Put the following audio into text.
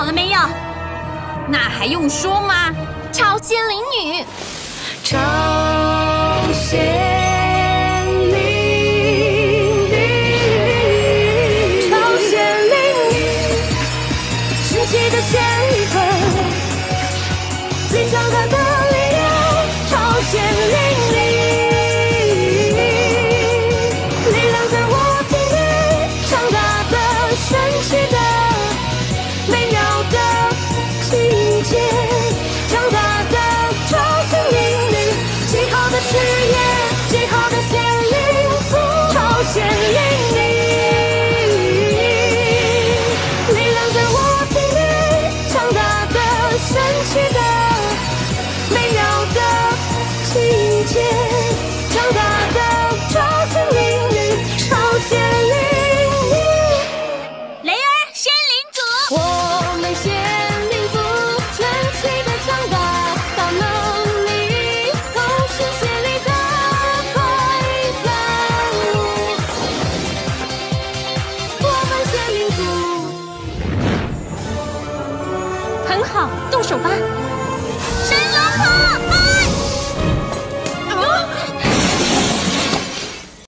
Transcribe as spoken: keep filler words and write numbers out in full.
好了没有？那还用说吗？ 超仙灵女， 超仙灵女，超仙灵女，神奇的仙魂，最强大的力量，超仙灵女，力量在我体内，强大的、神奇的、美妙的境界，强大的超仙灵女，极好的事业，极好的仙灵族，超仙灵女，力量在我体内，强大的、神奇的、美妙的境界，强大的超仙灵女，超仙灵女。 雷儿仙灵组， 我们仙灵族神奇的强大，大能力，同时仙力的快散。我们仙灵族， 很好，动手吧。 神龙破！